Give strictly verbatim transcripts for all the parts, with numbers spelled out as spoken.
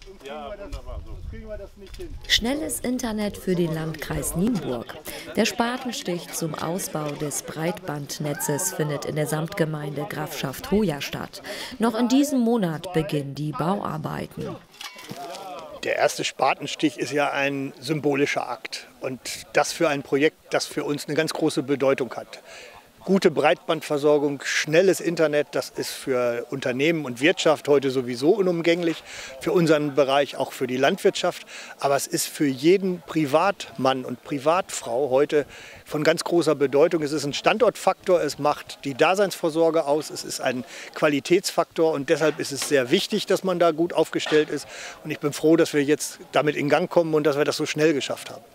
Schnelles Internet für den Landkreis Nienburg. Der Spatenstich zum Ausbau des Breitbandnetzes findet in der Samtgemeinde Grafschaft Hoya statt. Noch in diesem Monat beginnen die Bauarbeiten. Der erste Spatenstich ist ja ein symbolischer Akt und das für ein Projekt, das für uns eine ganz große Bedeutung hat. Gute Breitbandversorgung, schnelles Internet, das ist für Unternehmen und Wirtschaft heute sowieso unumgänglich, für unseren Bereich auch für die Landwirtschaft. Aber es ist für jeden Privatmann und Privatfrau heute von ganz großer Bedeutung. Es ist ein Standortfaktor, es macht die Daseinsvorsorge aus, es ist ein Qualitätsfaktor und deshalb ist es sehr wichtig, dass man da gut aufgestellt ist. Und ich bin froh, dass wir jetzt damit in Gang kommen und dass wir das so schnell geschafft haben.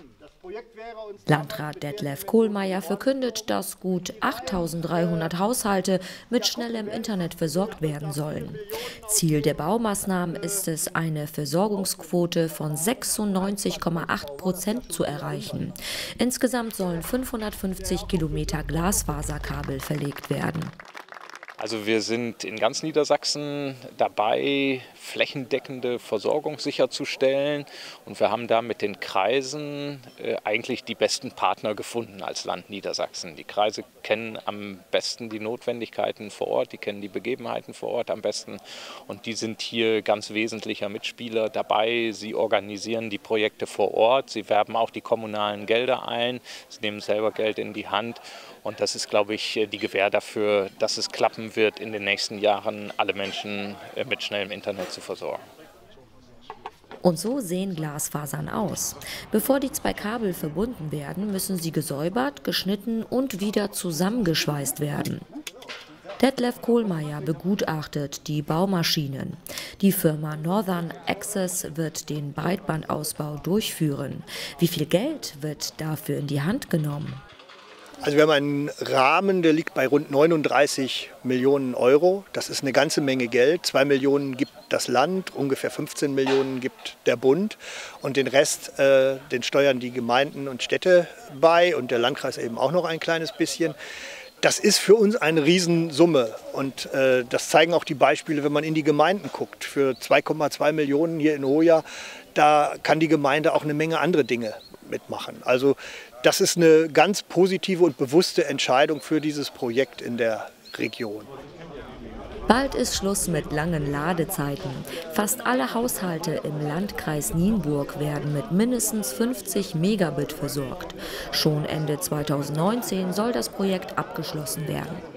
Landrat Detlef Kohlmeier verkündet, dass gut achttausenddreihundert Haushalte mit schnellem Internet versorgt werden sollen. Ziel der Baumaßnahmen ist es, eine Versorgungsquote von sechsundneunzig Komma acht Prozent zu erreichen. Insgesamt sollen fünfhundertfünfzig Kilometer Glasfaserkabel verlegt werden. Also wir sind in ganz Niedersachsen dabei, flächendeckende Versorgung sicherzustellen. Und wir haben da mit den Kreisen äh, eigentlich die besten Partner gefunden als Land Niedersachsen. Die Kreise kennen am besten die Notwendigkeiten vor Ort, die kennen die Begebenheiten vor Ort am besten. Und die sind hier ganz wesentlicher Mitspieler dabei. Sie organisieren die Projekte vor Ort, sie werben auch die kommunalen Gelder ein, sie nehmen selber Geld in die Hand. Und das ist, glaube ich, die Gewähr dafür, dass es klappen wird, in den nächsten Jahren alle Menschen mit schnellem Internet zu versorgen. Und so sehen Glasfasern aus. Bevor die zwei Kabel verbunden werden, müssen sie gesäubert, geschnitten und wieder zusammengeschweißt werden. Detlef Kohlmeier begutachtet die Baumaschinen. Die Firma Northern Access wird den Breitbandausbau durchführen. Wie viel Geld wird dafür in die Hand genommen? Also wir haben einen Rahmen, der liegt bei rund neununddreißig Millionen Euro. Das ist eine ganze Menge Geld. Zwei Millionen gibt das Land, ungefähr fünfzehn Millionen gibt der Bund. Und den Rest, äh, den steuern die Gemeinden und Städte bei und der Landkreis eben auch noch ein kleines bisschen. Das ist für uns eine Riesensumme und äh, das zeigen auch die Beispiele, wenn man in die Gemeinden guckt. Für zwei Komma zwei Millionen hier in Hoya, da kann die Gemeinde auch eine Menge andere Dinge mitmachen. Also das ist eine ganz positive und bewusste Entscheidung für dieses Projekt in der Region. Bald ist Schluss mit langen Ladezeiten. Fast alle Haushalte im Landkreis Nienburg werden mit mindestens fünfzig Megabit versorgt. Schon Ende zweitausendneunzehn soll das Projekt abgeschlossen werden.